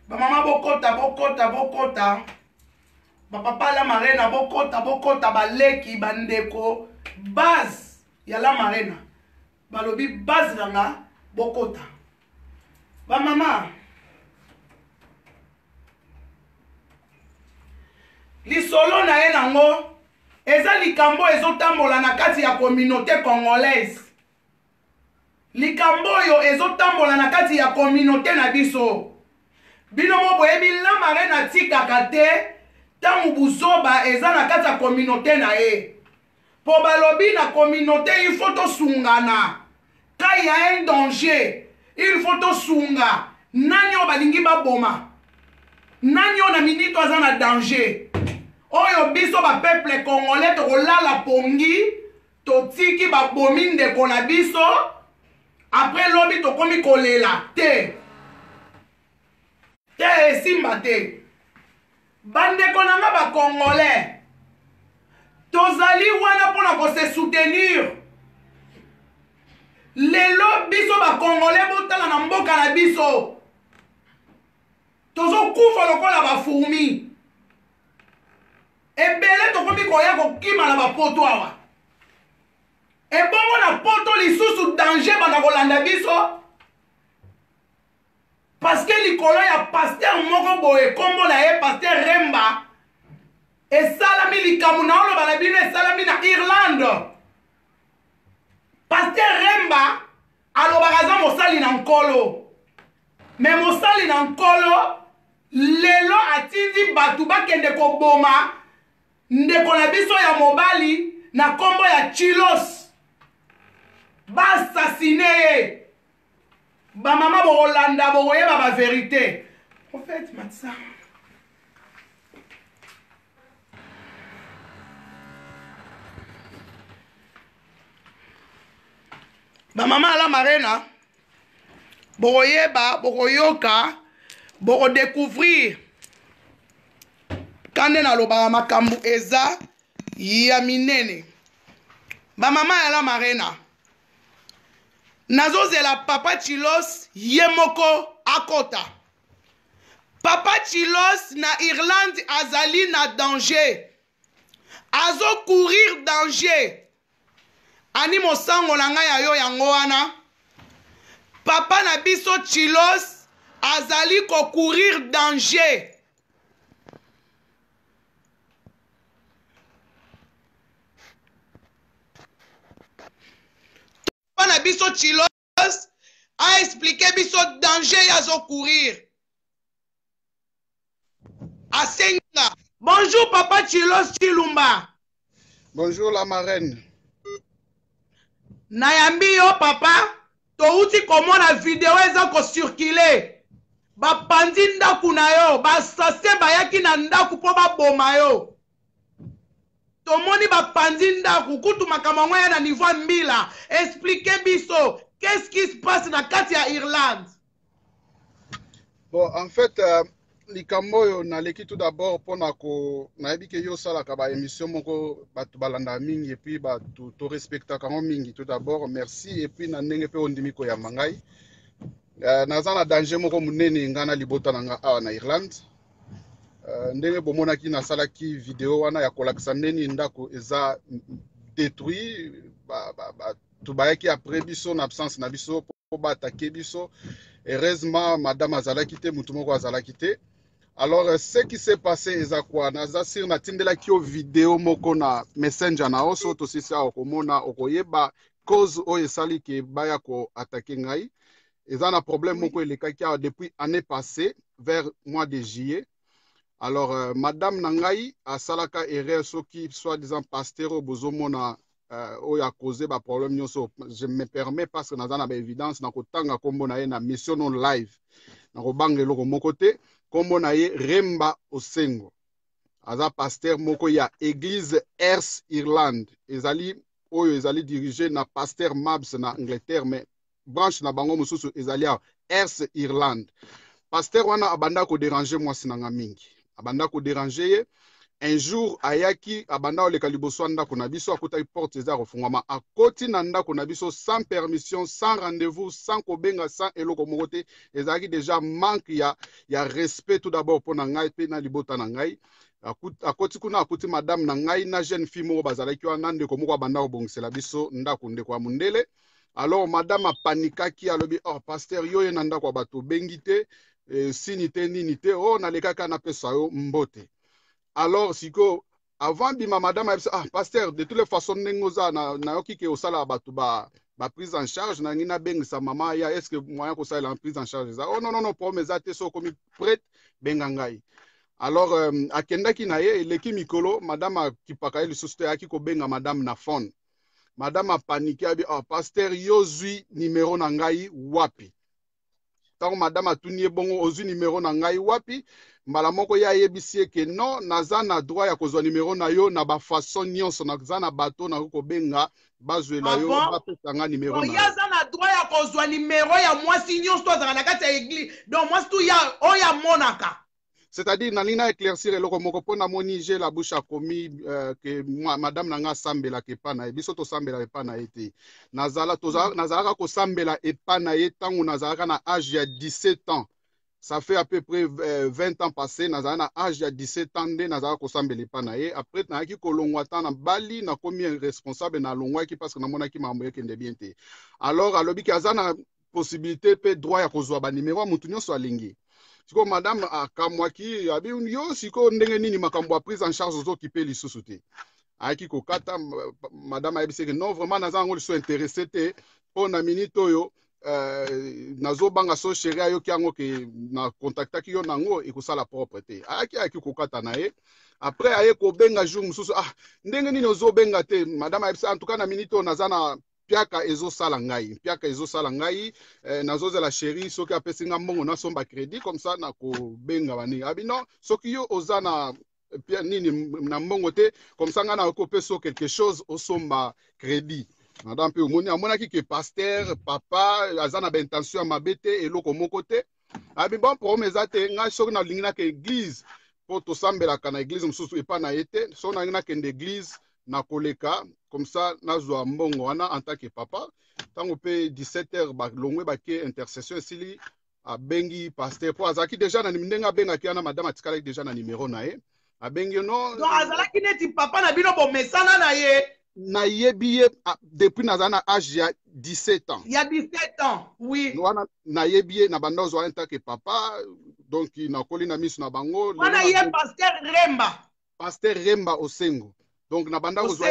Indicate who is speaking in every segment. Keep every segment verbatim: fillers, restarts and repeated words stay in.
Speaker 1: Ba mama bokota bokota bokota. Ba papa la marena bokota bokota baleki bandeko base ya la marena. Balobi base nanga bokota. Ba mama lisolo na ye nango eza likambo ezotambola na kati ya communauté congolaise. Likambo oyo ezotambola na kati ya communauté na biso. Bino mo boyebi la marena tikaka te tangu buzoba eza na kati ya communauté na ye. Po balobi na communauté il faut tosungana. Quand il y a un danger, il faut tosunga. Nani o balingi baboma. Nani o na minito aza na danger. Oyo biso ba peuple congolais to lala pongi to tiki ba bomi ndeko na biso après lobi to komi kolela te te simba te bandeko nanga ba congolais tozali wana pona ko se soutenir lelo biso ba congolais botala na mboka na biso tozo kufa lokola ba fourmi. Ebele tokomi koya kokima na bapoto awa. Ebongo na poto lisusu danger bana kolanda biso. Parce que likolo ya pasteur moko boye kombo na ye pasteur Remba. Esalami likamu na olo bana bino esalami na Irlande. Pasteur Remba alobaka za mosali na nkolo. Me mosali na nkolo lelo atindi batu bakende koboma ndeko na biso ya mobali na kombo ya Chilos basasine ye ba mama bokolanda bokoyeba ba vérité. En fait matsa ba mama ala marena bokoyeba bokoyoka bokodécouvrir kande na lobaka makambo eza ya minene. Ba mama ya la marena nazozela papa Chilos ye moko akota. Papa Chilos na Irlande azali na danger, azo courir danger. Ani mosango na ngai ayo yango wana papa na biso Chilos azali ko courir danger. Na biso Chilos a expliqué biso danger ya zo courir. Asenga. Bonjour papa Chilos Chilumba.
Speaker 2: Bonjour la marraine.
Speaker 1: Nayambi yo papa, touti komona video eza ko circuler. Ba pandi ndaku na yo, ba sase bayaki na ndaku po ba boma yo. Tomoni ba pandi ndaku kutu makambo ya na niveau mbila. Expliquez biso, qu'est-ce qui se passe na kati ya Irlande?
Speaker 2: Bon, en fait, euh, likambo yo naleki tout d'abord pona ko nayebi ke yo sala ka ba émission moko batu balanda mingi et puis ba to, to respecta kango mingi. Tout d'abord, merci et puis na ndenge pe ondimi ko ya mangai. Uh, naza na danger moko munene ngana libota nanga awa na Irlande. Uh, ndenge bomonaki nasalaki video wana ya kolakisa ndeni ndako eza détruit ba ba ba tubayaki après biso na absence na biso po ba attaquer biso. Heureusement madame azalaki te mutu moko azalaki te. Alors ce qui s'est passé eza quoi naza sir na tindela kio video moko na messenger na oso to sisa okomona okoyeba cause o esali ke baya ko attaquer ngai. Eza na problème moko elekaki depuis année passée vers mois de juillet. Alors, euh, madame Nangai a salaka erreur soki soi-disant pasteur bozomona euh, oya causé ba problème nyonso. Je me permets parce que nazana ba évidence na kotanga kombo na ye na mission non live. Na kobange loko moko te kombo na ye Remba Osengo. Aza pasteur moko ya église Ers Irlande. Ezali oyo ezali dirigé na pasteur Mabs na Angleterre mais branche na bango mususu ezali ya Ers Irlande. Pasteur wana abanda ko déranger moi sinanga mingi. Abanda ko déranger ye un jour ayaki abanda oleka liboso ndako na biso akutaki porte eza kofungwama akoti na ndako na biso sans permission sans rendez-vous sans kobenga sans eloko moko te ezalaki déjà manque ya, ya respect tout d'abord mpo na ngai mpe na libota na ngai akoti kuna akuti madame na ngai na jeune fille moko bazalaki wana ndeko moko abanda kobongisela biso ndako ndeko ya mundele. Alors madame apanikaki alobi oh pasteur yo ye na ndako ya bato bengi te eh, sini te nini te oh nalekaka napesa yo mbote. Alors siko avant bima madame a dit ah pasteur de toutes les façons nengoza na na yoki ke osala bato ba ba prise en charge na ngina bengisa mama ya est-ce que moyen ko sala en prise en charge ça oh non non non problème za te so komi prête bengangai. Alors euh, akendaki na ye eleki mikolo madame akipaka ye lisusu te aki ko benga madame na phone. Madame a paniqué abi oh pasteur yozui numéro na ngai wapi. Tant madame a tuni bongo ozui numéro na ngai wapi. Mbala moko ya yebisi ke non naza na droit ya kozwa numéro na yo na ba façon nyonso naza na bato na ko benga bazwela yo ba pesanga numéro na yo.
Speaker 1: Yaza na droit ya kozwa numéro ya mwasi nyonso tozala na kati ya église. Donc mwasi tu ya oya monaka.
Speaker 2: C'est-à-dire nalina éclaircir eloko moko pona moni j'ai la bouche a commis euh, que moi madame nanga sambela ke pana biso to sambela e pana ete. Nazala tozala nazala ko sambela e pana e tangu nazala na âge ya dix-sept ans. Ça fait à peu près vingt ans passés, nazala na âge ya dix-sept ans de nazala ko sambela pa na ye. Après na ki kolongwa ta na bali na komi responsable na longwa ki parce que na mona ki mambo yeke nde bien te. Alors alobi ki azana possibilité pe droit ya kozwa ba numéro mutu nyonso alingi. Siko madame akamwaki abi yo siko ndenge nini makambo a prise en charge zo ki pe lisusu te. Aki ko kata madame ayebisi ke non vraiment nazango liso intéressé te po na minute oyo Euh, nazo banga so chéri ayo kiango ke na contactaki yo nango ekosala propre te aki aki kokata na ye après aye ko benga jour mususu ah ndenge nini ozo benga te madame ayebisa en tout cas na minute naza na piaka ezo sala ngai piaka ezo sala ngai eh, nazo za la chéri soki apesi nga mbongo na somba crédit comme ça na ko benga bani abi non soki yo oza na pia nini na mbongo te comme ça nga na ko peso quelque chose osomba crédit. Madame pe omoni amonaki ke pasteur papa azana ba intention ya mabete eloko moko te abi bon promesa te nga soki na lingina ke église po to sambela kana église mususu epa na yete so na ngina ke église na koleka comme ça nazwa mbongo wana en tant que papa tango pe dix-sept heures ba longwe ba ke intercession sili abengi pasteur po azaki déjà na ndenga benga ki ana madame atikala déjà na numéro na ye abengi non
Speaker 1: donc azalaki neti papa na bino bo mesana na ye
Speaker 2: na yebi ye depuis naza na âge ya dix-sept ans.
Speaker 1: Il y a dix-sept ans, oui.
Speaker 2: Wana na yebi ye na banda zo en tant que papa donc na koli na misu na bango.
Speaker 1: Wana ye pasteur Remba.
Speaker 2: Pasteur Remba Osengo. Donc na banda zo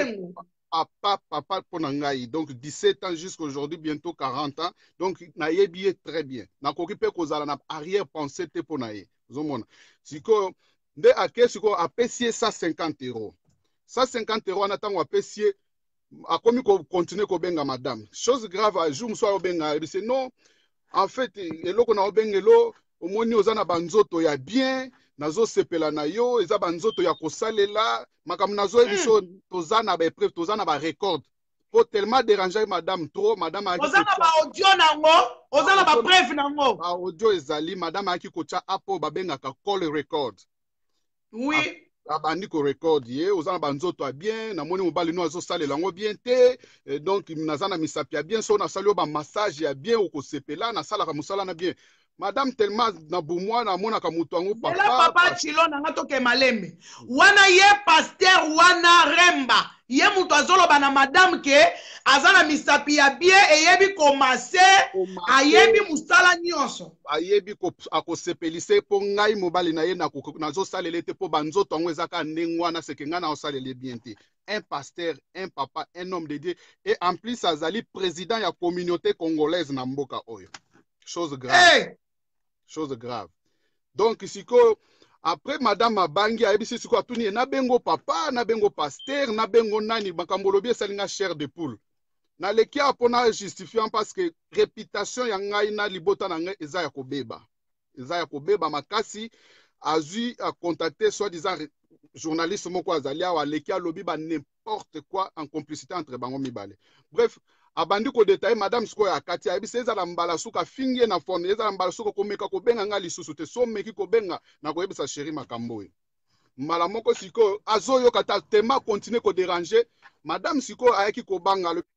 Speaker 2: papa papa pona ngai donc dix-sept ans jusqu'à aujourd'hui bientôt quarante ans. Donc na yebi ye très bien. Na koki pe kozala na arrière pensée te pona ye. Zomona. Siko nde ake siko apesi cent cinquante euros. cent cinquante euros en attendant à pessier a commis qu'on continue qu'on benga madame. Chose grave à jour soit au benga c'est non en fait et là qu'on a au bengelo au moins nous on a banzoto ya bien nazo sepela na yo eza banzoto ya kosalela makam nazo ebiso tozana ba preuve tozana ba record pour tellement déranger madame trop madame a
Speaker 1: ozana ba audio nango ozana ba preuve nango
Speaker 2: ba audio ezali madame a ki kocha apo ba benga ka call record
Speaker 1: oui
Speaker 2: abandi ko record ye ozana banzoto a bien na moni mobali no azo salela ngo bien te donc nazana misapi ya bien so na sali ba massage ya bien o ko sepela na sala ka musala na bien madame tellement na bumwa na mona ka mutu ngo papa
Speaker 1: la papa chilo na ngato ke malembe wana ye pasteur wana Remba ye mutu azoloba na madame ke azana misapi ya bien eyebi komase ayebi musala nyonso
Speaker 2: ayebi ko akosepelise po ngai mobali na ye na nazo salele te po banzoto ngo ezaka ndengwa na seke nga na osalele bien te un pasteur un papa un homme de Dieu et en plus azali président ya communauté congolaise na mboka oyo chose grave hey! Chose grave donc siko après madame Abangi ayebisi siko atuni na bengo papa na bengo pasteur na bengo nani bakambolobi esalinga chair de poule na leki apona justifiant parce que réputation ya ngai na libota na ngai eza ya kobeba eza ya kobeba makasi azui a contacter soi-disant journaliste moko azali awa leki alobi ba n'importe quoi en complicité entre bango mibale bref abandi ko détailler madame siko ya kati ayebisi ezala mbala suka fingie na fond ezala mbala suka komeka ko benga nga lisusu te so meki ko benga na ko yebisa chéri makambo mbala moko siko azoyo kata tema continue ko déranger madame siko ayaki ko banga le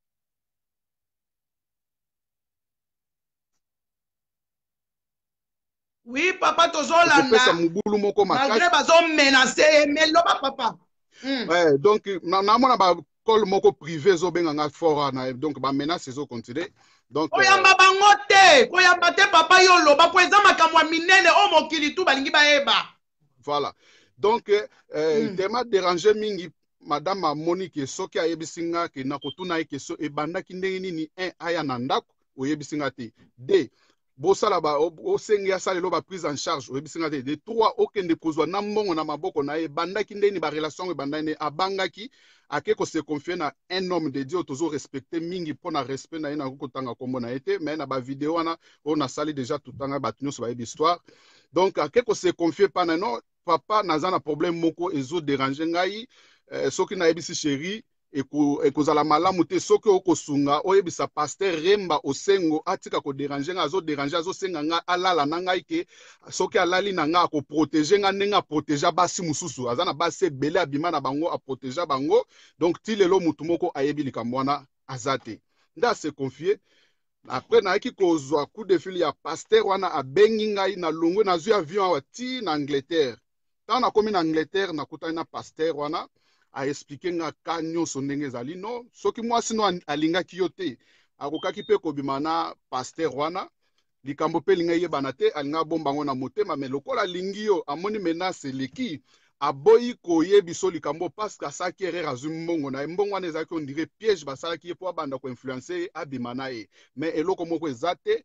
Speaker 1: Oui, papa, tozolanda. Malgré bazo menacé, mais loba papa.
Speaker 2: Mm. Ouais, donc na na mona ba call moko privé zo benga nga fora na donc ba menace zo continuer. Donc
Speaker 1: oyamba euh... bango te, oyamba te papa yo loba po eza makamwa minene o mokili tu balingi baeba.
Speaker 2: Voilà. Donc euh, mm. tema déranger mingi madame Monique soki ayebisinga ke na kotuna ke so e bandaki ndenge nini un aya na ndako oyebisinga te. deux bosala ba osengi asala lo ba prise en charge oyebisinga te. De trois okende kozwa na mbongo na maboko na e bandaki ndeni ba relation e bandani abangaki ake ko se confier na un homme de Dieu toujours respecter mingi pona respect na ina kokotanga kombo na été mais na ba vidéo wana on a sali déjà tout tanga batunyo so ba histoire donc ake ko se confier pa na non papa naza na problème moko ezo déranger ngai euh, soki na yebisi chéri ekozala malamu te soki okosunga oyebisa pasteur Remba Osengo atika ko déranger nga azo déranger azo senga nga alala na ngai ke soki alali na nga ko protéger nga nenga protéger basi mususu azana basi belé abima na bango a protéger bango donc ti lelo mutu moko ayebi likambo wana azate nda se confier après na ki kozwa coup de fil ya pasteur wana abengi ngai na longwe na zwi avion wa ti na Angleterre tant na komi na Angleterre na kutana na pasteur wana a expliqué nga ka nyonso ndenge ezali no soki mwasi no alingaki yo te akokaki mpe kobima na pasteur wana likambo mpe linga yebana te alinga bomba ngo na motema me lokola alingi yo amoni menace eleki aboyi koyebiso likambo parce que asaki erreur azwi mbongo na ye mbongo wana ezalaki on dirait piège basalaki ye mpo abanda koinfluence abima na ye mais eloko moko eza te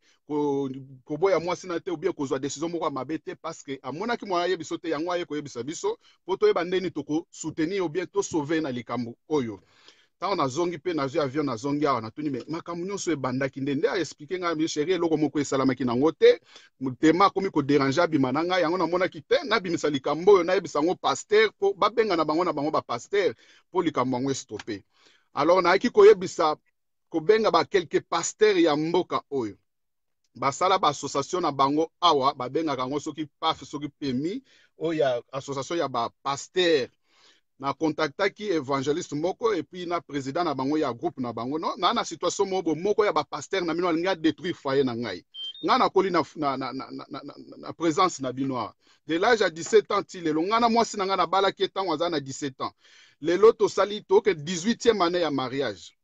Speaker 2: koboya mwasi na te obie kozwa décision moko ya mabe te parce que amonaki mwana yebiso te yango aye koyebisa biso mpo toyeba ndeni tokosoutenir obie tosauve na likambo oyo ntango nazongi mpe nazwi avion nazongi awa natuni me makambo nyonso ebandaki nde nde aexplike ngai mi chéri eloko moko esalamaki nango te tema akomi koderange abima na ngai yango namonaki te nabimisa likambo oyo nayebisa yango paster mpo babenga na bango na bango bapaster mpo likambo yango estope alors nayaki koyebisa kobenga bakelke paster ya mboka oyo basala baassociation na bango awa babengaka yango soki paf soki pemi oyo ya association ya bapaster na contactaki évangéliste moko et puis na président na bango ya groupe na bango no na na situation moko moko ya ba pasteur na bino alinga détruire foyer na ngai nga na koli na na na, na, na, na, na présence na bino de l'âge à dix-sept ans ti lelo nga na mwasi na nga na balaki etango aza na dix-sept ans lelo tosali to ke dix-huitième année ya mariage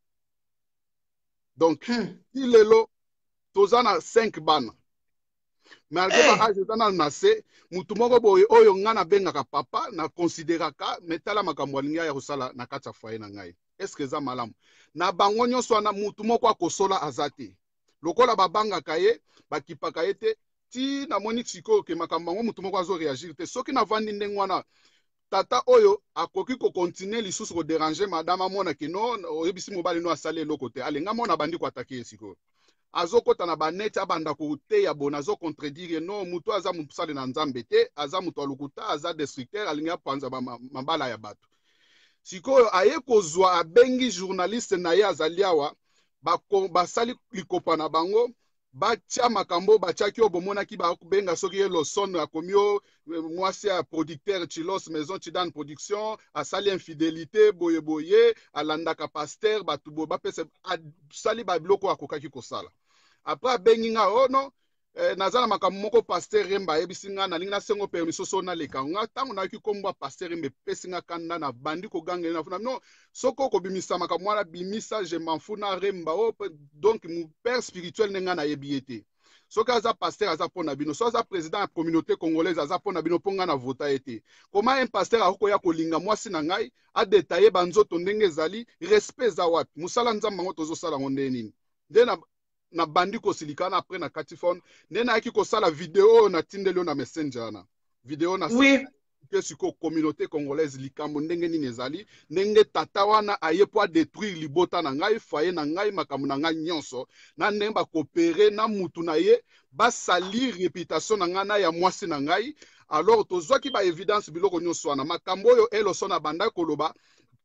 Speaker 2: donc hmm. ti lelo toza na cinq bana malgré hey. Ba âge ezana na se mutu moko boye oyo nga na bengaka papa na considéraka metala makambo alingi ya kosala na kati ya foyer na ngai est-ce que eza malamu na bango nyonso wana mutu moko akosola aza te lokola babangaka ye bakipaka ye te ti namoni sikoyo ke makambo yango mutu moko azo réagir te soki navandi ndenge wana tata oyo akoki kokontinue lisusu kodéranger madame amona ke no oyebisi mobali no asali eloko te alenga mona bandi koatake ye sikoyo azokota na baneti abanda koteya bona azo contredire no mutu aza musali na nzambe te aza mutu alukuta aza destructeur alingi apanza mabala ya bato sikoyo aye kozwa abengi journaliste na ye azali awa basali likopa na bango batia makambo batiaki oyo bomonaki babenga soki ye loson akomi yo mwasi ya producteur Chilos Maison Chidane Production asali infidélité boye boye alandaka pasteur bato boye bapesa asali babiloko akokaki kosala après abengi nga oh non eh, naza na makambo moko pasteur Remba ayebisi nga nalingi nasengo permission so naleka nga ntango nayaki kombo pasteur Remba epesi nga kanda na bandi kogangela na funa non soko okobimisa makambo wana bimisa je m'en fous na Remba oh, donc mon père spirituel nenga nayebi ye te soki aza pasteur aza mpo na bino so aza président ya communauté congolaise aza mpo na bino mpo nga na vota ye te comment un pasteur akokoya kolinga mwasi na ngai adetaye banzoto ndenge ezali respect eza wapi mosala nzambe yango tozosala yango ndenge nini nde na na bandi kosilika na après na katifone nde nayaki kosala video oyo natindeli yo na messenger wana video na
Speaker 1: oui.
Speaker 2: Ke siko communauté congolaise likambo ndenge nini ezali ndenge tata wana aye po détruire libota na ngai foyer na ngai makambo na ngai nyonso na ndenge bakopere na mutu na ye basali réputation na ngai na ya mwasi na ngai alors tozwaki ba évidence biloko nyonso wana makambo oyo eloso na banda koloba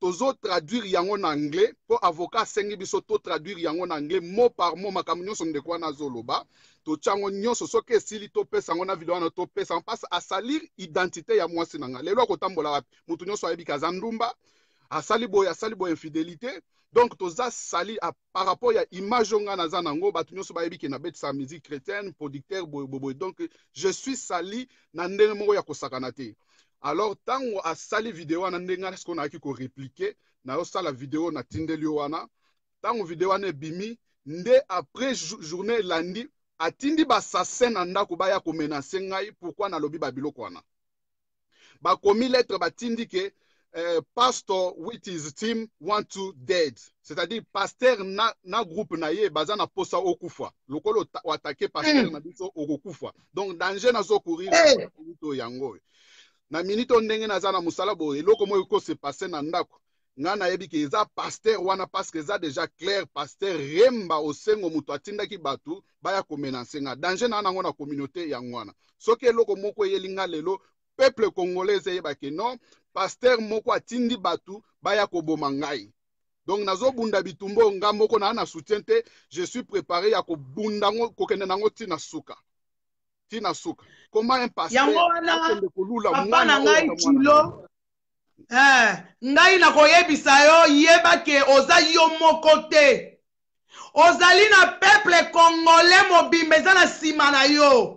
Speaker 2: tozo traduire yango en anglais pour avocat sengi biso to traduire yango en anglais mot par mot makambo nyonso ndeko wana azoloba to chango nyonso soki esili to pesa yango na video wana to pesa passe à salir identité ya mwasi nanga lelo akotambola wapi mutu nyonso ayebi kaza ndumba asali boye asali boye infidélité donc toza sali a, par rapport ya image nga naza nango batu nyonso bayebi ke na bête sa musique chrétienne producteur boye boye donc je suis sali na ndenge moko ya kosakana te. Alors tango asali video wana ndenge est-ce qu'on a ki ko répliquer na yo sala video na tindeli wana tango video wana bimi nde après journée lundi atindi ba sase na ndako baya ko menacer ngai pourquoi na lobi ba biloko wana ba komi lettre batindi ke Uh, pastor with his team want to dead. C'est-à-dire pasteur na, na groupe na ye baza na posa okufa. Lokolo attaquer pasteur mm. na biso okufa. Donc danger na zo courir hey. Na minito yango. Na minito ndenge na za na musala bo eloko mo ko se passer na ndako. Nga na yebi ke eza pasteur wana parce que eza déjà clair pasteur remba osengo muto atinda ki batu baya ko menacer nga. Danger na nango na communauté yango wana. Soki eloko moko yelinga lelo peuple congolais yeba ke non pasteur moko atindi batu baya koboma ngai. Donc nazo bunda bitumbo nga moko na na soutien te, je suis préparé ya ko bunda ngo kokende nango tina suka. Tina suka. Comment un pasteur
Speaker 1: yango wana papa na ngai kilo eh ngai na koyebisa yo yeba ke oza yo moko te. Ozali na peuple congolais mobimba eza na sima na yo.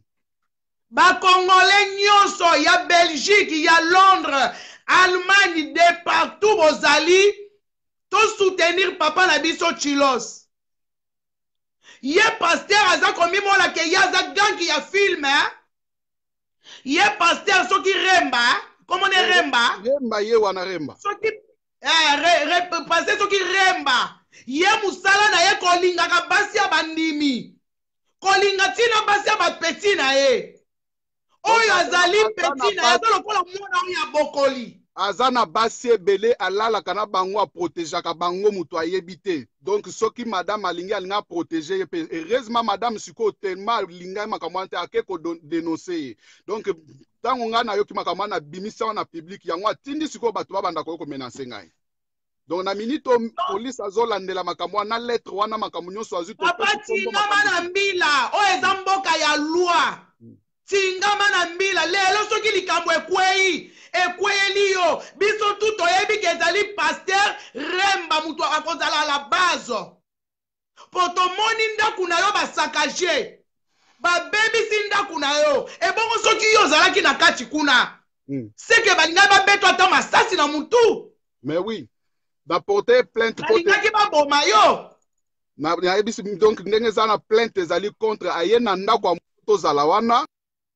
Speaker 1: Ba Congolais nyonso ya Belgique, ya Londres, Allemagne, de partout bozali to soutenir papa na biso Chilos. Ye pasteur aza komi mola ke ya za gangi ya film hein? Ye pasteur soki remba, comment on remba?
Speaker 2: Remba ye wana remba.
Speaker 1: Soki eh re, re, pasteur soki remba. Ye musala na ye kolinga ka basi ya bandimi. Kolinga tina basi ya bapeti na ye. Oyo azali petit na yazo lokola mwana ya bokoli.
Speaker 2: Azana basi ebele alala kana bango a protéger ka bango muto ayebite. Donc soki madame alinga alinga protéger heureusement madame siko tellement linga makamante akeko dénoncer. Donc tango nga na yo ki makamana bimisa na public yango atindi siko batu babanda ko menacer ngai. Donc na minute police azolandela makambo na lettre wana makambo nyonso azu to.
Speaker 1: Papa tinga mana mbila o ezamboka ya loi. Tingama na mbila lelo soki likambo ekwei ekweli yo biso tuto yebi kezali pasteur remba mutu akozala la base poto moni ndaku na yo basakaje babebi si ndaku na yo ebongo soki yo zalaki na kati kuna mm. Seke balinga babeto ata masasi na mutu.
Speaker 2: Mais oui d'apporter plainte
Speaker 1: balingaki baboma yo
Speaker 2: na yebi donc ndenge zana plainte ezali contre aye na ndako ya mutu zala wana.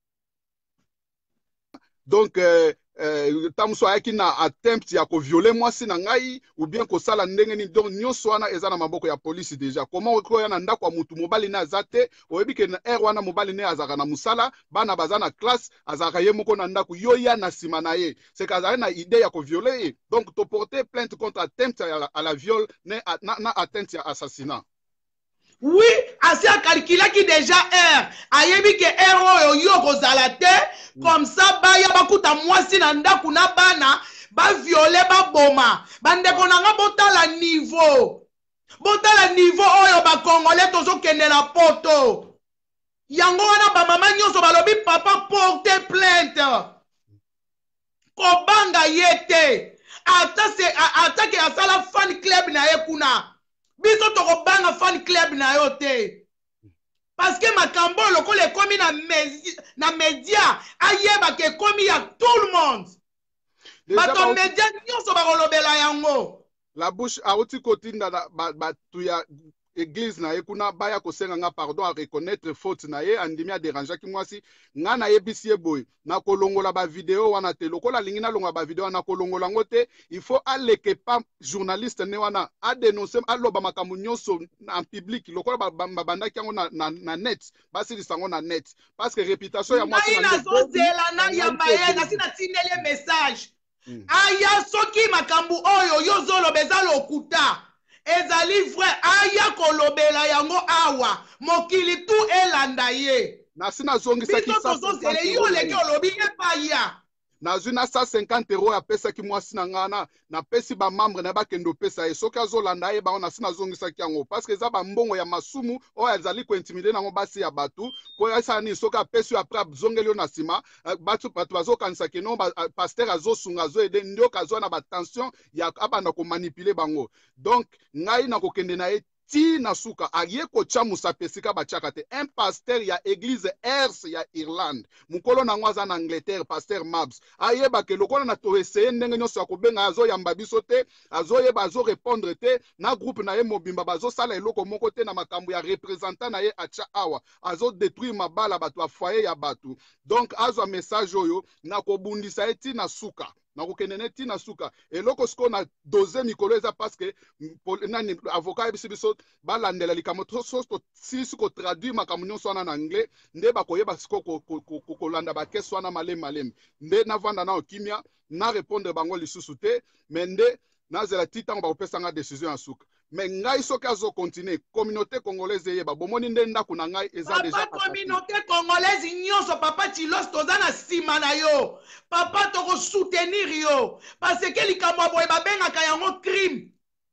Speaker 2: Donc, euh, euh, tamso ayaki na attempt ya ko violer mwasi na ngai ou bien ko sala ndenge ni donc nyonso wana eza na maboko ya police déjà. Comment ko yana ndako ya mutu mobali na azate oyebi ke na er wana mobali ne azaka na musala bana bazana classe azaka ye moko na ndako yo ya na sima na ye. C'est kaza na idée ya ko violer. Donc to porter plainte contre attempt à la, à la viol ne na, na atteinte à assassinat.
Speaker 1: Oui, assez à calculer qui déjà er. Ayebi ke er oyo yo kozala te comme ça ba ya bakuta mwasi na ndaku na bana ba violer ba boma. Bande konanga botala niveau. Botala niveau oyo ba Congolais tozo kende na poto. Yango wana ba mama nyonso balobi papa porter plainte. Kobanga yete. Ata se ata ke asala fan club na ekuna. Biso toko banga fan club na yo te. Parce que makambo lokole komi na mezi, na media ayeba ke komi ya tout le monde. Bato media nyonso bakolobela yango.
Speaker 2: La bouche a oti kotinda ba ba tuya église na ye kuna baya kosenga nga pardon à reconnaître faute na ye andimi a déranger ki mwasi nga na yebisi boy na kolongola ba vidéo wana te lokola lingi na longa ba vidéo na kolongola ngote il faut aleke pa journaliste ne wana a dénoncer aloba makambo nyonso en public lokola ba banda ki na, na na net basi lisango na net parce que réputation ya mwasi
Speaker 1: na zozela na ya maye na sina tinele message mm. Aya soki makambo oyo yo zolo bezalo okuta ezali vrai aya kolobela yango awa mokili tu elanda ye
Speaker 2: na sina zongi saki
Speaker 1: sa yo leki olobi ye pa ya
Speaker 2: nazwi na cent cinquante euro apesaki mwasi na nga na napesi bamembre na bakende opesa ye soki azolanda ye bango nasi nazongisaki yango parceke eza bambongo ya masumu oyo azali kointimide nango basi ya bato po esala nini soki apesi yo apres azongeli yo na nsima bato bazokanisaki no paster azosunga azoede ndoki azwa na batension ya abanda komanipule bango donc ngai nakokende na ye ti na suka aye kochamusa pesika batiaka te un pasteur ya église ers ya Irlande mukolo nango aza na Angleterre pasteur Mabs ayebake lokola na toeseye ndenge nyonso ya kobenga azoyamba biso te azoyeba azorépondre te na groupe na ye mobimba bazosala eloko moko te na makambo ya représentant na ye atia awa azodétruire mabala bato ya foyer ya bato donc azwa message oyo na kobundisa ye ti na suka nakokende ne ti na suka eloko siko na doze mikolo eza paske nani avocat yebisi biso balandela likambo so silisi kotraduire makambo nyonso wana na anglais nde bakoyeba siko kolanda bakese wana malemi malemi nde navanda na okimia na répondre bango lisusu te me nde nazela ti ntango bakopesanga décision ya suka me ngai soki azokontinue communauté congolaise eyeba bomoni nde ndako na ngai eza deja
Speaker 1: communauté congolaise nyonso papa Chilos toza na nsima na yo papa tokosoutenir yo parce ke likambo ya boye babengaka yango crime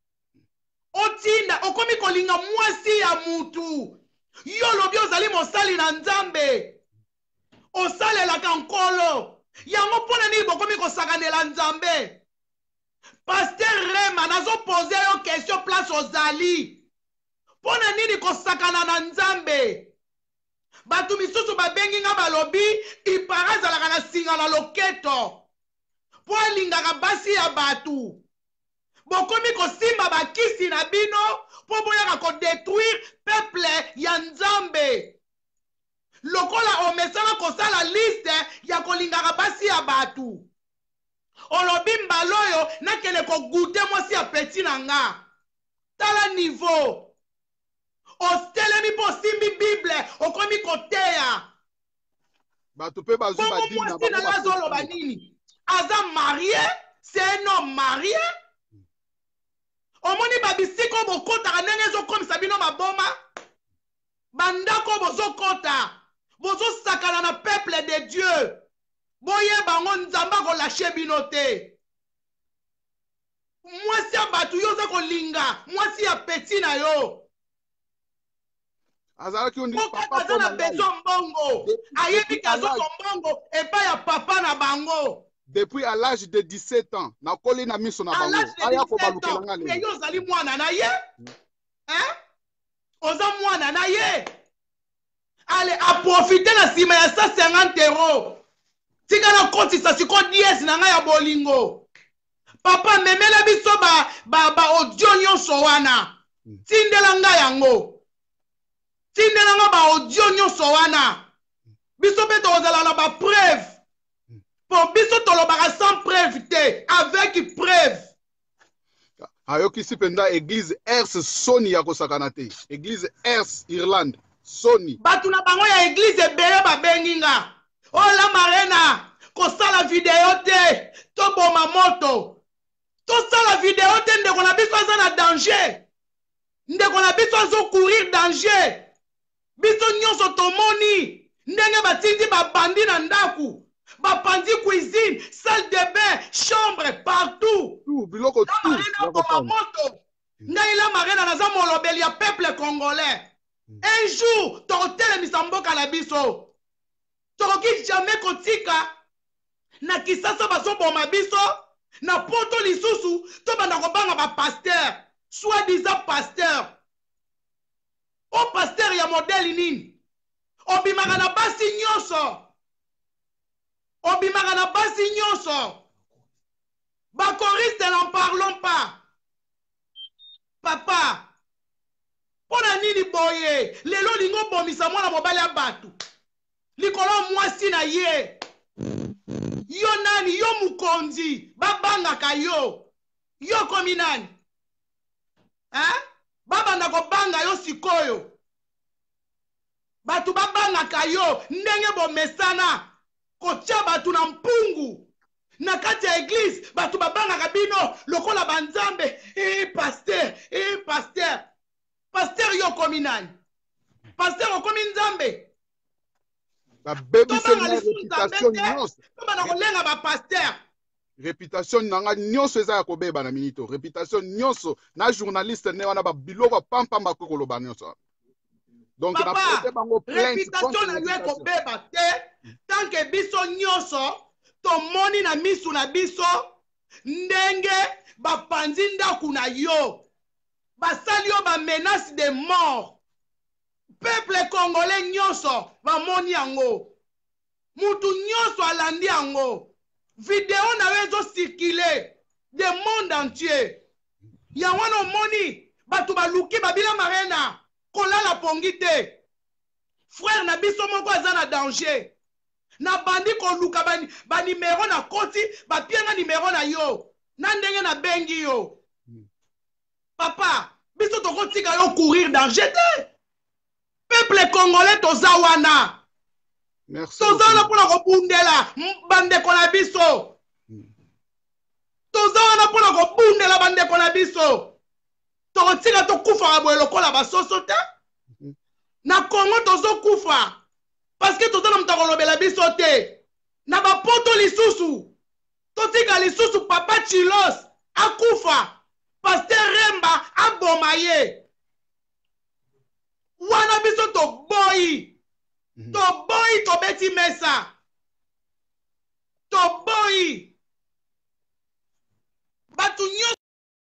Speaker 1: otinda okomi kolinga mwasi ya mutu yo lobi ozali mosali na nzambe osalelaka nkolo yango mpona nini bokomi kosakanela nzambe Pasteur Rema nazopose yo question place ozali mpona nini kosakana na nzambe bato misusu babengi nga balobi ipara azalaka na singa na loketo po alingaka basi ya bato bokomi kosimba bakisi na bino po boyaka kodétruire peuple ya nzambe lokola omesana kosala liste ya kolingaka basi ya bato olobi mbala oyo nakende kogute mwasi ya peti na nga tala niveau ostelemi mpo osimbi bible okomi koteya
Speaker 2: bato mpe bazwi badini na
Speaker 1: mwasi na ye azoloba nini aza marie c'est un homme marié omoni babisika oyo bokotaka ndenge ezokomisa bino maboma bandako oyo bozokota bozosakana na peuple de Dieu boyeba ngo nzambe akolashe bino te mwasi ya bato yo oza kolinga mwasi ya peti na yo
Speaker 2: azalaki
Speaker 1: aza na besoin mbongo ayebi ke azozwa mbongo epai ya papa na bango
Speaker 2: depuis à l'âge de dix-sept ans nakoli na miso na bango aya kobalukela nga lelo
Speaker 1: yo ozali mwana na ye oza mwana na ye ale aprofite na nsima ya cent cinquante euro tika na kotisa siko dies na ngai ya bolingo papa memela biso ba ba ba audio nyonso wana tindela ngai yango tindela nga ba audio nyonso wana biso pe tozala na ba preuve po biso tolobaka sans preuve te avec preuve
Speaker 2: ayokisi mpenza église ers soni ya kosakana te église ers Irlande soni
Speaker 1: bato na bango ya église ebele babengi nga ola marena kosala video te toboma moto tosala video te ndeko na biso aza na danger ndeko na biso azokourir danger biso nyonso tomoni ndenge batindi babandi na ndaku bapandi cuisine salle de bain chambre partout
Speaker 2: biloko
Speaker 1: marena boma moto ngai la marena naza molobeli ya peuple congolais un jour tokotelemisa mboka na biso tokoki jamais kotika na kisasa bazoboma biso na poto lisusu tobanda kobanga bapaster soi-disant pasteur o pasteur ya modeli nini obimaka na basi nyonso obimaka na basi nyonso bakoriste n'en parlons pas papa mpona nini boye lelo lingo bomisa mwana mobali ya bato likolo mwasi na ye yo nani yo mukonzi babangaka yo yo komi nani eh? babanda kobanga yo sikoyo bato babangaka yo ndenge bomesana kotia bato na mpungu na kati ya église bato babangaka bino lokola banzambe eh, pasteur eh, pasteur pasteur yo komi nani pasteur okomi nzambe
Speaker 2: babebiseli na réputation nyonso réputation nanga nyonso eza ya kobeba na minito réputation nyonso na journaliste ne wana ba biloko pampa mbako koloba nyonso donc na porte bango plainte
Speaker 1: réputation na yo kobeba te tant que biso nyonso tomoni na misu na biso ndenge bapanzi ndaku na yo basali yo ba menace de mort peuple congolais nyonso bamoni yango mutu nyonso alandi yango video na yo ezo circule de monde entier yango wana omoni bato baluki babila marena kolala pongi te frère na biso moko aza na danger na bandi koluka banimero ba na koti bapienga nimero na yo na ndenge na bengi yo papa biso tokotika yo courir danger te peuple congolais toza wana toza wana mpona kobundela bandeko na biso toza wana mpona kobundela bandeko na biso tokotika tokufaka boye lokola basoso te na Congo tozokufa parce que toza na moto akolobela biso te na bapoto lisusu totika lisusu papa Chilos akufa Pasteur Remba aboma ye wana biso toboyi toboyi tobeti mesa toboyi bato nyonso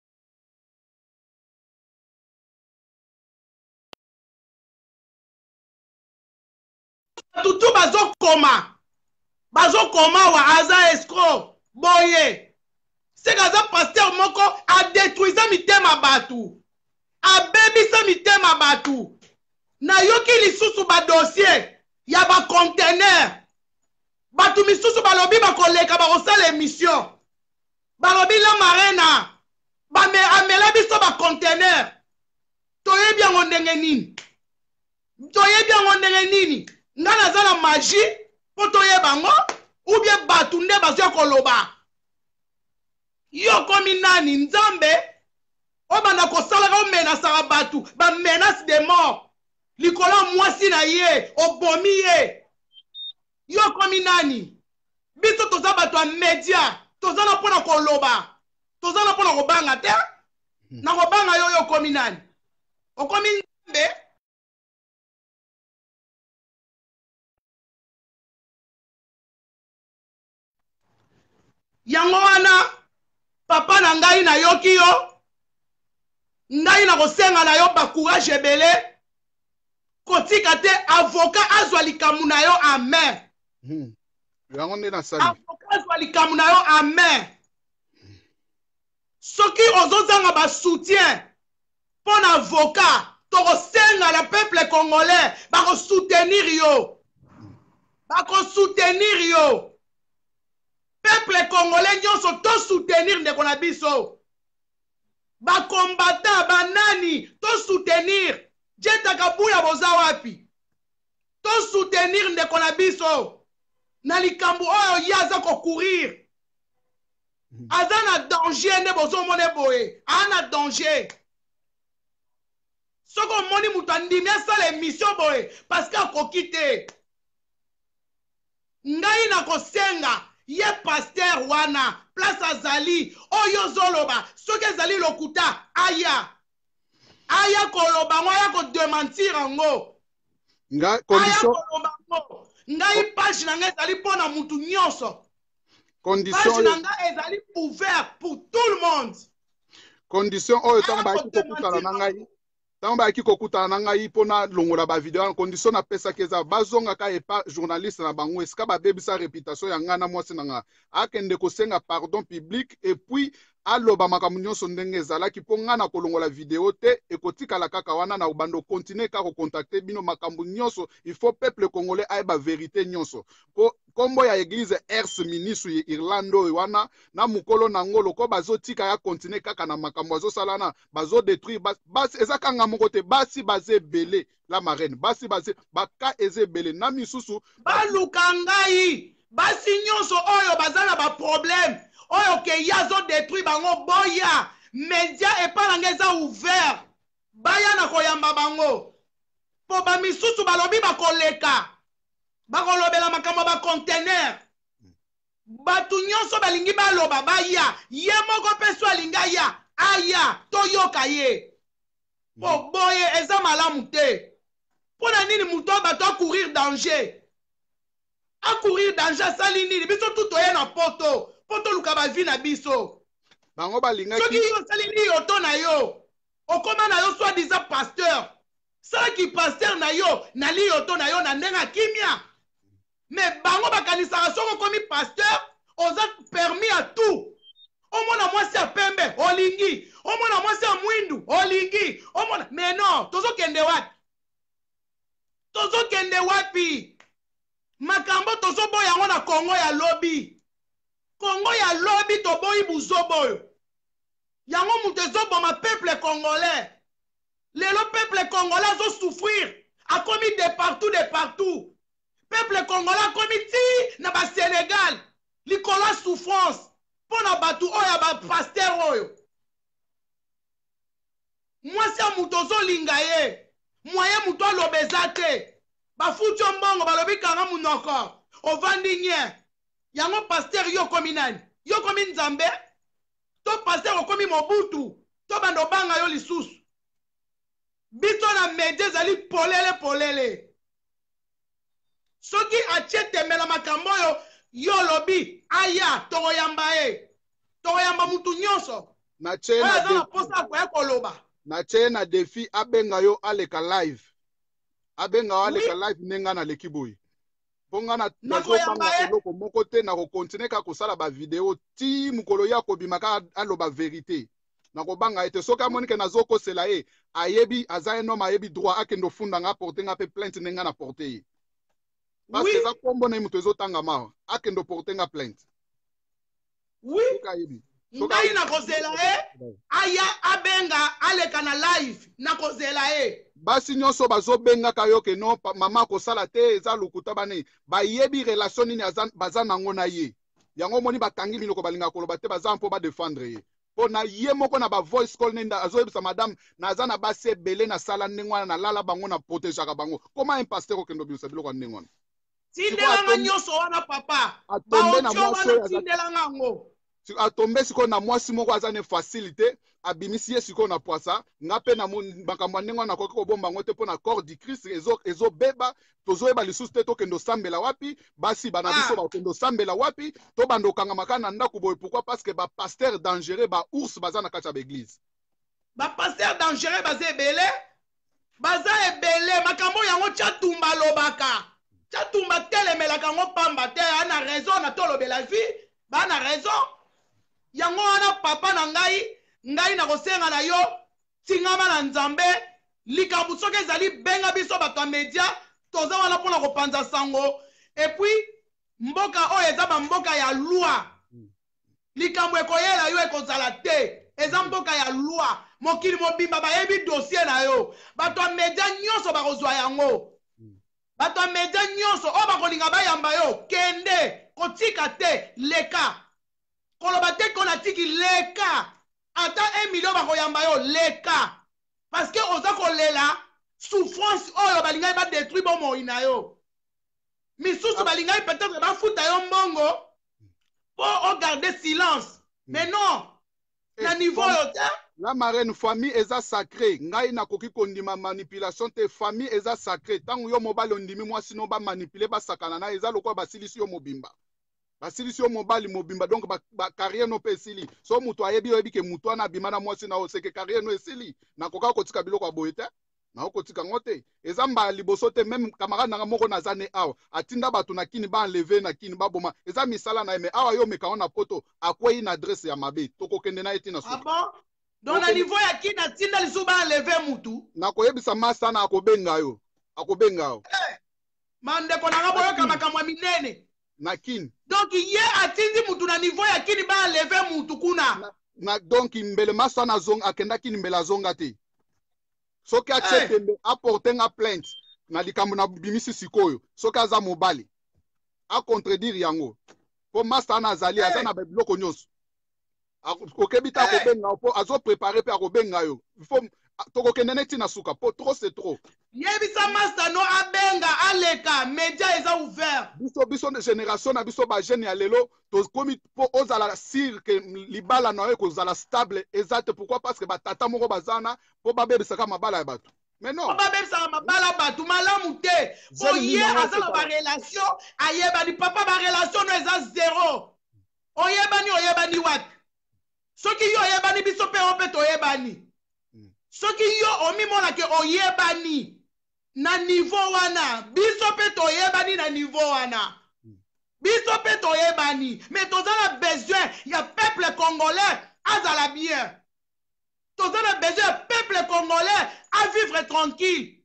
Speaker 1: tutu bazokoma bazokoma wa aza escroc boye seka aza pasteur moko adetruisa mitema bato abebisa mitema bato nayoki lisusu badossier ya bacontener bato misusu balobi bakoleka bakosala émission balobi la marena amela biso bacontener toyebi yango ndenge nini toyebi yango ndenge nini nga naza na magie mpo toyeba ngo ubie bato nde bazwa koloba yo komi nani nzambe obanda kosalaka omenasaka bato bamenace de mort likolo mwasi na ye obomi ye yo komi nani biso toza bato ya media toza na mpona koloba toza na mpona kobanga te na kobanga yo yo komi nani okomi nzambe yango wana papa na ngai nayoki yo ngai na kosenga na yo bacourage ebele kotika te avocat azwa likamu na yo amen
Speaker 2: hmm. yango nde nasali
Speaker 1: avocat azwa likamu na yo amen soki ozozanga basoutien mpo na avocat tokosenga na peuple congolais bakosoutenir yo bakosoutenir yo peuple congolais nyonso to soutenir ndeko na biso bakombatant banani to soutenir Jeta Kabuya boza wapi to soutenir ndeko na biso na likambo oyo yaza ko courir aza na danger ne bozo mone boye ana danger soko moni mutu andimi asala émission boye parce que akoki te ngai na kosenga ye pasteur wana place azali oyo zoloba soki ezali lokuta aya aya koloba ngo aya kodementir ngo
Speaker 2: nga condition
Speaker 1: ngai page na ngai ezali mpona mutu nyonso
Speaker 2: condition
Speaker 1: page na ngai ezali ouvert pour tout le monde
Speaker 2: condition oyo ntango bayaki kokutana na ngai ntango bayaki kokutana na ngai mpona longola bavideo wana condition napesaki eza bazongaka epa journaliste na bango esika babebisa réputation ya ngai na mwasi na ngai akende kosenga pardon public et puis aloba makambo nyonso ndenge ezalaki mpo ngai na kolongola video te ekotikala kaka wana na obando continue kaka kocontacte bino makambo nyonso il faut peuple congolais ayeba vérité nyonso mpo kombo ya église ers ministre irlande oyo wana na mokolo nango loko bazotika ya continue kaka na makambo azosala na bazodétruire basi eza kanga moko te basi baza ebele la marraine basi baza baka eza ebele na misusu
Speaker 1: baluka ngai basi nyonso oyo baza na baproblème oyo ke yazo détruire bango boya media epa na ngai eza ouvert baya na koyamba bango po bamisusu balobi bakoleka bakolobela makambo bacontener batu nyonso balingi baloba baya ye moko pe so alinga ya aya toyoka ye po boye eza malamu te mpona nini moto bato acourir danger acourir danger asali nini biso tu toye na poto po toluka bavi na biso
Speaker 2: bango balingaki
Speaker 1: soki yo osali liyoto na yo okoma na yo soi disant pasteur salaki pasteur na yo na liyoto na yo na ndenge ya kimia me bango bakanisaka soki okomi pasteur oza permis à tout omona mwasi ya pembe olingi omona mwasi ya mwindu olingi omona mais non tozokende wapi tozokende wapi makambo tozoboya yango na Kongo ya lobi Kongo ya lobi toboyi buzoboyo yango mutu ezoboma peuple congolais lelo peuple congolais azosouffrir akomi de partout de partout peuple congolais akomi ti na basénégal likolo ya souffrance mpo na bato oyo ya bapaster oyo mwasi ya mutu ozolinga ye mwaye mutu aloba eza te bafuti yo mbongo balobi kanga munoko ovandi nye yango paster yo okomi nani yo okomi nzambe to paster okomi mobutu to bando banga yo lisusu biso na media ezali polele polele soki atie temela makambo oyo yo lobi aya tokoyamba ye tokoyamba mutu nyonso oyo aza na posa akoya koloba
Speaker 2: na tie na defi abenga yo aleka live abenga yo aleka live nenga na leki boye mpo nga na nazobanga eloko moko te na kokontinue kaka kosala bavideo ti mokolo ya kobima kaka aloba verité na kobanga ete soki amonike nazokosela ye ayebi aza un homme ayebi droit akende ofunda nga aporte nga mpe plainte nenga na porte ye parce que eza kombo na ye moto ezotanga mawa akende oporte nga plainte
Speaker 1: oui ngai nakozela ye aya abenga aleka na live nakozela ye
Speaker 2: basi nyonso bazobengaka yo ke no mama kosala te eza lokuta bane bayebi relation nini baza nango na ye yango moni batangi minoko balingaka koloba te baza mpo badefendre ye mpo na ye moko na bavoice call nini azoyebisa madame naza na basi ebele nasala ndenge wana nalala bango na protegeaka bango koma un pasteur okende obimisa biloko ya ndenge wana
Speaker 1: tindelanga nyonso wana papa baotio wana tindelanga yango
Speaker 2: atombe sikoyo na mwasi moko aza ne facilité abimisi ye sikoyo na poisa nga mpe na makambo ya ndenge wana nakoki kobomba yango te mpo na corps du Christ ezobeba tozoyeba lisusu te tokende osambela wapi basi bana biso bakende osambela wapi to banda okangamaka na ndako boye pourquoi parce que bapaster dangereux baours baza na kati ya baeglise
Speaker 1: bapaster dangereux baza ebele baza ebele makambo yango Tchatumba alobaka Tchatumba telemelaka yango pamba te ana raison na tolobela vi bana raison yango wana papa na ngai ngai na kosenga na yo tingama na nzambe likambo soki ezali benga biso bato ya media toza wana mpona kopanza sango epuis mboka oyo eza bamboka ya loi likambo ekoyela yo ekozala te eza mboka ya loi mokili mobimba bayebi dossier na yo bato ya media nyonso bakozwa yango bato ya media nyonso oyo bakolinga bayamba yo kende kotika te leka koloba te ko natiki leka ata un million bakoyamba yo leka parce que oza kolela souffrance oyo balingai badétruire bomoi na yo misusu balingai peut-être bafuta yo mbongo po ogarde silence mais non na niveau oyo te
Speaker 2: la marraine famille eza sacré ngai nakoki kondima manipulation te famille eza sacré ntango yo mobali ondimi mwasi no bamanipule basakana na eza lokola basilisi yo mobimba basilisi yo mobali mobimba donc bacarrière no mpe esili so moto ayebi oyebi ke moto wana abima na mwasi na oseke carrière no esili nakoka kotika biloko ya boye te nakokotika ngo te eza mbala liboso te meme camarade nanga moko naza ne awa atinda bato na kini baenleve na kini baboma eza misala na ye me awa yo omeka na poto akwei na adresse ya mabe tokokende na ye ti na suki
Speaker 1: donc na niveau ya kini atinda lisu baenleve mutu
Speaker 2: nakoyebisa masa na akobenga yo akobenga yo
Speaker 1: mandeko nanga boyoka makambo ya minene
Speaker 2: na kini
Speaker 1: donc ye atindi mutu na niveau ya kini baenleve mutu kuna
Speaker 2: na, na donc mbele masa na zonga akenda kini mbele azonga te soki atie tembe aporte nga plainte na likambo na bimisi sikoyo soki aza mobali akontredire yango mpo masa na azali aza na biloko nyonso okebi te akobenga mpo azoprepare mpe akobenga yo ifo tokokende neti na suka mpo trop c'est trop
Speaker 1: Yebisa master no abenga aleka media eza ouvert.
Speaker 2: Biso biso de génération na biso ba jeune ya lelo to komi po ozala sir que libala na yo kozala stable exact pourquoi parce que ba tata moko bazana po ba bebisaka mabala ya bato. Mais non.
Speaker 1: Papa bebisaka mabala batu malamu te. Po ye azala ba relation ayeba di papa ba relation no eza zéro. Oyebani oyebani wat. Soki yo oyebani biso pe ope to oyebani. Soki yo omimona ke oyebani na niveau wana biso pe to oyebani na niveau wana. Biso pe to oyebani mais tozala besoin ya peuple congolais azala bien. Tozala besoin ya peuple congolais à vivre tranquille.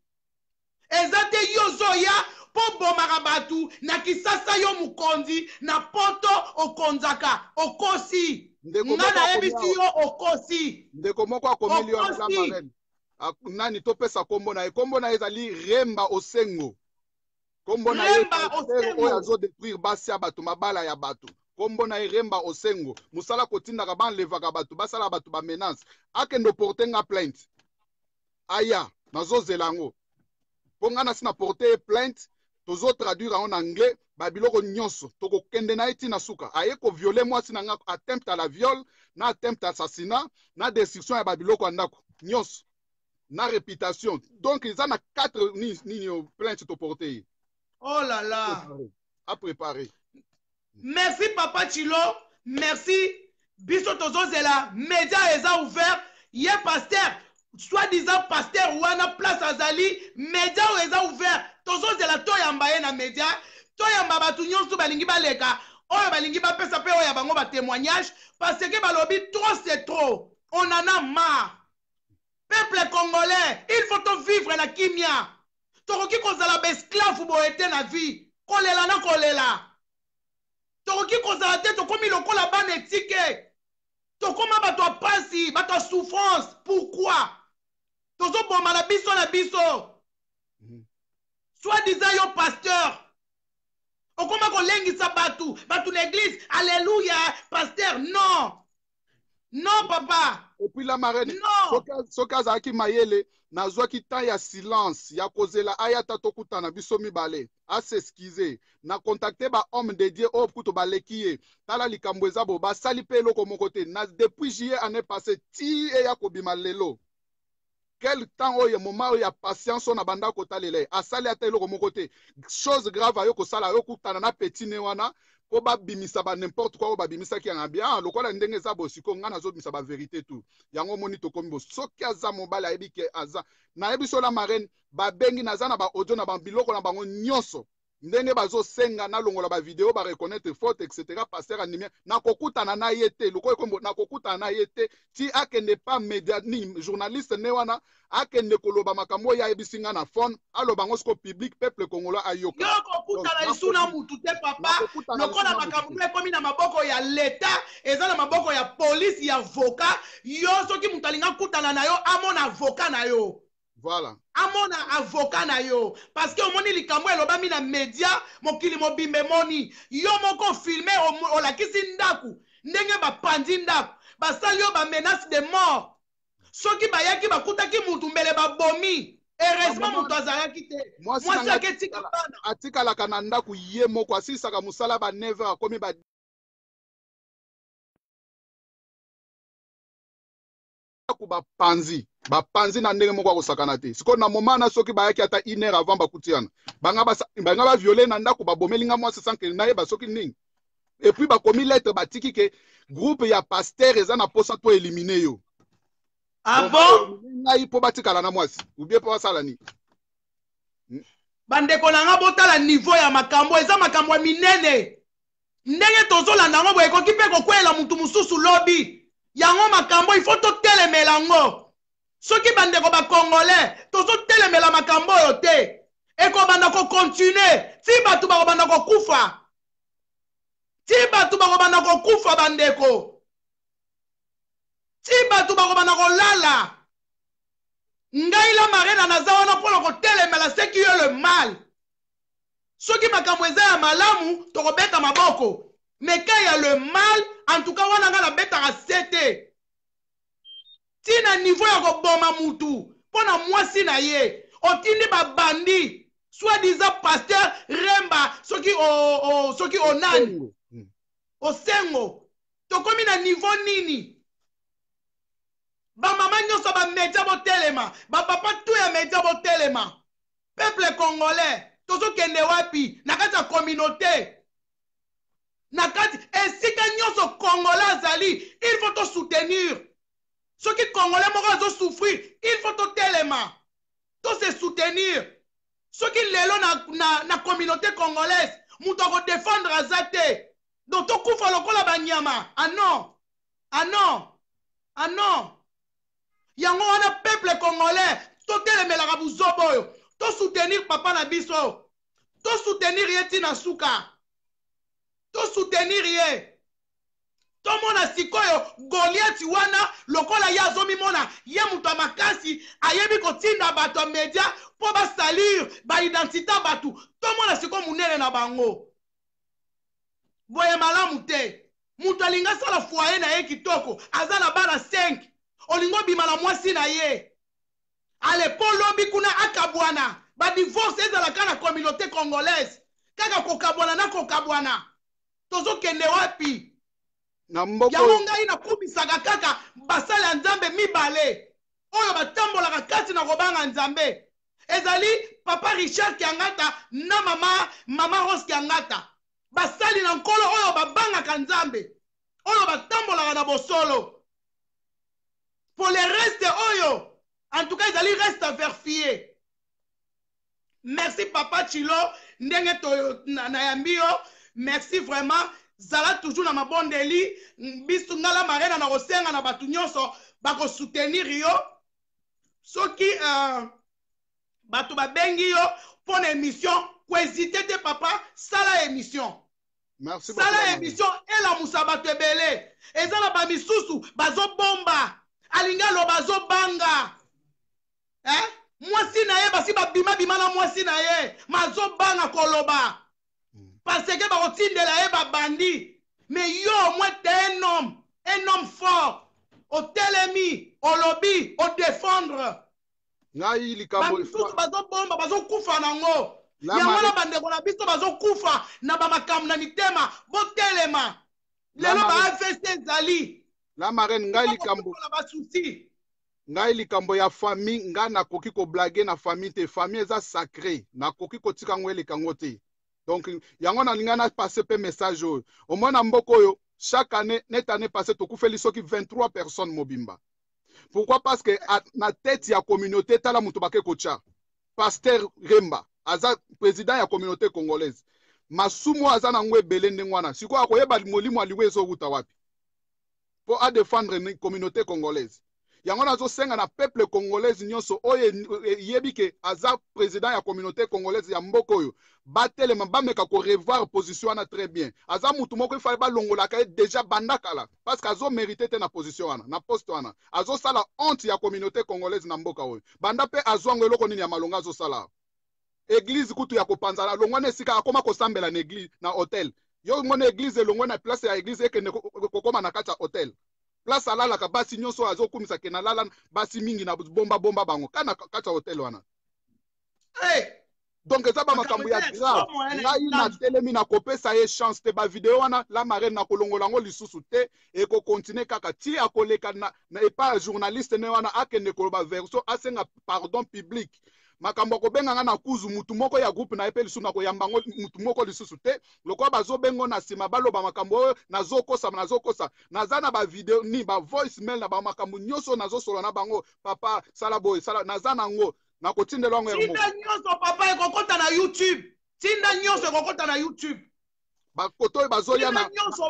Speaker 1: Ezate yo zoya po bomaka batu na kisasa yo mukonzi na poto okonzaka okosi. Ngana ebisi yo okosi.
Speaker 2: Ndeko moko akomeli yo la marraine. Nani topesa kombo na kombo na ezali Remba Osengo. Kombo na
Speaker 1: Remba Osengo
Speaker 2: oyo azo détruire basi ya bato mabala ya bato. Kombo na Remba Osengo. Musala kotinda ka ban levaka bato basala bato ba menace. Akendo porter nga plainte. Aya nazo zelango. Ponga na sina porter plainte tozo traduire en anglais babiloko nyonso toko kende na eti na suka aye ko violer moi sina nga attempt à la viol na attempt à assassinat na destruction ya babiloko andako nyonso na réputation donc ils en a quatre ni ni plainte to porter.
Speaker 1: Oh là là
Speaker 2: à préparer.
Speaker 1: Merci papa Chilo, merci biso tozo zela média eza ouvert ye pasteur soi-disant pasteur wana place azali média eza ouvert tozo zela to yamba ye na média to yamba batu nyonso balingi baleka oyo balingi bapesa pe oyo bango ba témoignage parce que balobi trop c'est trop on en a marre. Peuple congolais il faut to vivre na kimia tokoki kozala ba esclave boete na vie kolela na kolela tokoki kozala te tokomi lokola bana etike tokoma bato ya pasi bato ya souffrance pourquoi tozoboma na biso na biso soi-disant yo pasteur okoma kolengisa batu batu na église alléluia pasteur non non papa
Speaker 2: et puis la marraine
Speaker 1: non
Speaker 2: soka azalaki mayele nazwaki temps ya silence ya kozela aya tatokutana biso mibale asexcuse na contacter ba homme de Dieu oyo kuto baleki ye tala likambo eza bo basali pe eloko moko te na depuis juillet année passée ti eya kobima lelo quel temps oyo moment oyo ya patience on a banda kotalela asali ata eloko moko te chose grave ayo kosala ayo kutana na petit ne wana po babimisa ba n'importe quoi ba bimisa ki nga bien lokola ndenge za bosiko nga nazo bimisa ba vérité tout yango moni to kombo soki aza mobala yebi ke aza na yebi so la marraine ba bengi naza na ba audio na ba biloko na bango nyonso ndenge bazo senga na longola ba vidéo ba reconnaître faute etc pasteur animé na kokutana na yete lokola kombo na kokutana na yete ti akende pas média ni journaliste ne wana akende koloba makambo ya ebisinga na phone aloba ngo sko public peuple congolais ayoka
Speaker 1: yo kokutana isuna mutu te papa lokola makambo ekomi na maboko ya leta eza na maboko ya police ya avocat yo soki mutu alinga kutana na yo amona avocat na yo.
Speaker 2: Voilà.
Speaker 1: Amona avocat na yo parce que omoni likambo elobami na media mokili mobimbe moni yo moko filme olakisi ndaku ndenge bapandi ndaku basali yo ba menace de mort soki bayaki bakutaki mutu mbele babomi heureusement mutu azalaki te mwasi aketika bana
Speaker 2: atikalaka na ndaku ye moko asilisaka mosala ba neuf heures akomi ba bapanzi bapanzi na ndenge moko akosakana te sikoyo na momana soki bayaki ata une heure avant bakutiana banga ba viole na ndako babomelinga mwasi sanke nayeba soki nini et puis bakomi lettre batiki ke groupe ya pasteur eza na posa to éliminer yo.
Speaker 1: Ah bon?
Speaker 2: Ngai po batikala na mwasi ou bien po basala ni
Speaker 1: bandeko na nga botala niveau ya makambo eza makambo ya minene ndenge tozolanda ngo boye koki pe kokwela mutu mususu lobi yango makambo il faut totelemela ngo soki bandeko ba congolais tozotelemela makambo oyo te ekobanda kokontinue ti bato bakobanda kokufa ti bato bakobanda kokufa bandeko ti bato bakobanda kolala ngai la marena naza wana mpona kotelemela seki yo le mal soki makambo eza ya malamu tokobeta maboko mais quand ya le mal en tout cas wana nga nabetaka sete tina niveau ya koboma mutu mpona mwasi na ye otindi babandi soi-disant pasteur Remba soki o o soki onani osengo tokomi na niveau nini ba mama nyoso ba media botelema ba papa tout ya media botelema peuple congolais tozo kende wapi na kati ya communauté na kati esika nyoso congolais azali il faut to soutenir soki congolais moko azo souffrir il faut to telema to se soutenir soki lelo na na, na communauté congolaise muto ko défendre azate donc to kufa lokola banyama ah non ah non ah non yango wana peuple congolais to telemelaka buzobo oyo to soutenir papa na biso to soutenir ye tina suka to soutenir ye to mona sikoyo Goliath wana lokola ya zomi mona ye muto makasi ayebi kotinda bato media po ba salir ba identité batu to mona siko munene na bango boye malamu te muto alinga sala foyer na ye kitoko azala bana cinq olingo bima na mwasi na ye alepo lobi kuna akabwana ba divorce ezalaka na communauté congolaise kaka kokabwana na kokabwana tozo kende wapi
Speaker 2: na mboko
Speaker 1: yango ngai nakumisaka kaka basala ya nzambe mibale oyo batambolaka kati na kobanga nzambe ezali papa Richard Kiangata na mama mama Rose Kiangata basali na nkolo oyo babangaka nzambe oyo batambolaka na bosolo. Pour le reste oyo en tout cas ils allaient rester vérifier. Merci papa Chilo ndenge to na, na yambio merci vraiment zala toujours na mabondeli bisu ngala marena na kosenga na batu nyonso bako soutenir yo soki euh, batu babengi yo pour une émission ko hésiter te papa sala émission.
Speaker 2: Merci
Speaker 1: beaucoup. Sala
Speaker 2: Sala
Speaker 1: émission et la musabato ebele ezala ba misusu bazo bomba alinga lo bazo banga eh mwasi na ye basi babima bima na mwasi na ye mazo banga koloba mm. Parce que ba otindela ye ba bandi mais yo moi t'es un homme un homme fort au telemi au lobby au défendre
Speaker 2: ngai likambo
Speaker 1: bazo bomba bazo kufa nango yango na bandeko na biso bazo kufa na ba makambo na mitema botelema lelo ba A V C zali
Speaker 2: la marraine ngai likambo ngai likambo ya famille nga nakoki ko blaguer na famille te famille eza sacré nakoki ko tika ngwe likango te donc yango na linga na passer pe message oyo omona mboko oyo chaque année net année passée tokufeli soki vingt-trois personnes mobimba. Pourquoi? Parce que à, na tête ya communauté tala mutu bake kocha pasteur Remba aza président ya communauté congolaise masumu aza na ngwe bele ndengwana siko akoyeba molimo aliwe zo ruta wapi pour à défendre la communauté congolaise. Yango nazo senga na peuple congolaise nyonso oye yebi ke aza président ya communauté congolaise ya mboko yo batele mabameka ko revoir position na très bien. Aza mutu moko ifale ba longola ka déjà bandakala parce que azo mérité te na position wana na poste wana. Azo sala honte ya communauté congolaise na mboka oyo. Banda pe azo ngelo nini ya malonga azo sala. Église kutu ya kopanzala longwana sika akoma ko sambela na église na hôtel. Yo mona église longo na place ya église ekende kokoma na kati ya hôtel place alala ka basi nyonso azokumisa ke na lala basi mingi na bomba bomba bango kana kati ya hôtel wana
Speaker 1: hey
Speaker 2: donc eza ba makambo ya grave ngai na telemi na kopesa ye chance te ba video wana la marraine na kolongola ngo lisusu te e ko continuer kaka ti akoleka na na epa journaliste ne wana akende koloba verso asenga pardon public makambo ko benga na kuzu mutu moko ya groupe na epeli suna ko yambango mutu moko lisusu te lokwa bazo bengo na sima baloba makambo nazo kosa nazo kosa nazana ba video ni ba voice mail na ba makambo nyoso nazo solo na bango papa sala boy sala nazana ngo na kotindela ngo
Speaker 1: ermo tinda nyoso papa ekokota na YouTube tinda nyoso ekokota na YouTube
Speaker 2: bakoto bazolia na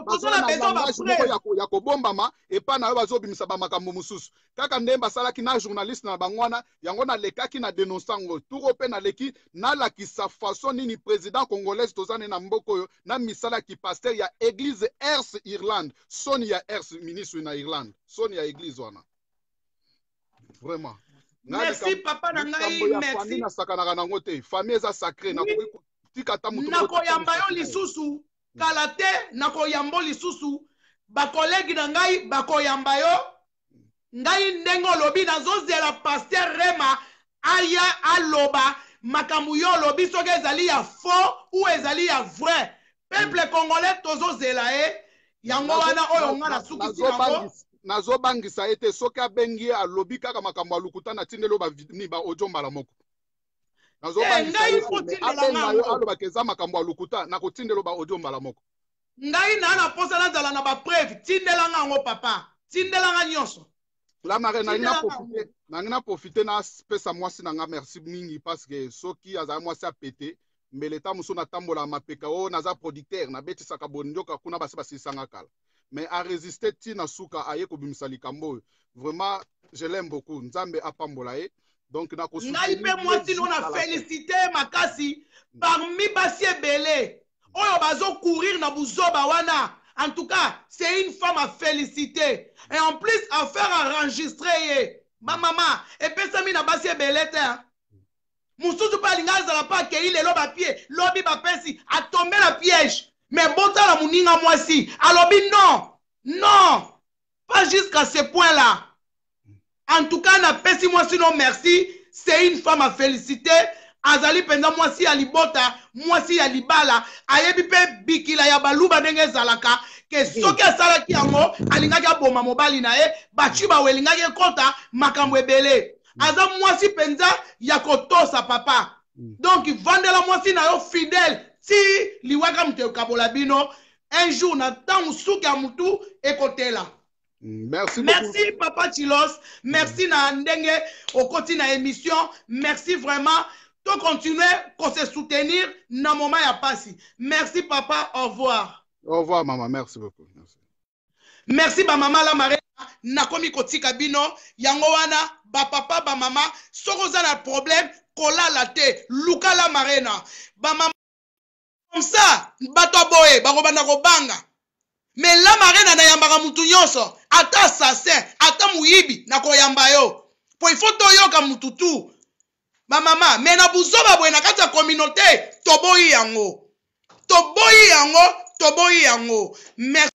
Speaker 2: ya kobombama epa na yo bazobimisa ba makambo mususu kaka ndemba basalaki na journaliste na bangwana yango na lekaki na dénonçango turo pe na leki na lakisa façon nini président congolais tozane na mboko yo na misala ki pasteur ya église Ers Irlande soni ya Ers ministre na Irlande soni ya église wana vraiment
Speaker 1: merci papa na ngai merci
Speaker 2: famille na sakana nango te famille eza sacré na ko tikata mutu
Speaker 1: na ko yamba yo lisusu kala te na koyambo lisusu bakolegi na ngai bakoyamba yo ngai ndenge olobi nazozela pasteur Rema aya aloba makambu yo lobi soki ezali ya faux ou ezali ya vrai peuple congolais tozozela e yango wana oyo nga nasukisi yango
Speaker 2: nazobangisa ete soki abengi alobi kaka makambo alukuta na tindelo bavini ba audio mbala moko
Speaker 1: ngai fotindela
Speaker 2: yo alobaka eza makambo alukuta na kotindelo ba audio mbala moko
Speaker 1: ngai na na posa nazala na bapreuve tindela nga yango papa tindela nga nyonso
Speaker 2: la mare nangi na profite na pesa mwasi na nga merci mingi parce que soki azala mwasi apete mbele ta mosu natambola mapeka oyo naza producteur nabetisaka bondoka kuna basi basilisanga kala mais a résister tina suka aye kobimisa likambo oyo vraiment je l'aime beaucoup nzambe apambola ye donc na ko
Speaker 1: ngai pe mwasi no na féliciter makasi parmi basi ebele oyo bazo courir na buzoba wana. En tout cas, c'est une femme à féliciter. Et en plus, à faire enregistrer. Ma maman, et puis ça, mina basi belete. Moussoudou pa linga zala pa ke il est loba pied, lobi ba pensi, a tombé la piège. Mais bon ta la mouninga moi si. Alobi non, non, pas jusqu'à ce point-là. En tout cas, na pensi moi sinon merci. C'est une femme à féliciter. Azali penda mwasi ya libota, mwasi ya libala, ayebi pe bikila ya baluba ndenge zalaka, ke soki asalaki yango, alingaki aboma mobali na ye, bachi ba welingaki kota makambo ebele. Aza mwasi penza ya kotosa papa. Donc vandela mwasi na yo fidèle, si liwaka mte kabola bino, un jour na tangu suki ya mutu ekotela.
Speaker 2: Merci,
Speaker 1: merci papa Chilos, merci na ndenge okoti na émission, merci vraiment. Donc continuer qu'on se soutenir dans le moment ya passi. Merci papa, au revoir.
Speaker 2: Au revoir maman, merci beaucoup. Merci.
Speaker 1: Merci ba maman la marraine nakomi kotika bino yango wana ba papa ba mama soko za na problème kola la te luka la marraine ba mama comme ça bato boye ba robana ko banga. Mais la marraine na yambaka mutu nyonso ata assassin ata muyibi na ko yamba yo. Po il faut toyoka mutu tu. Ma maman, mais na buzoba boye na kati ya communauté, toboyi yango. Toboyi yango, toboyi yango. Merci.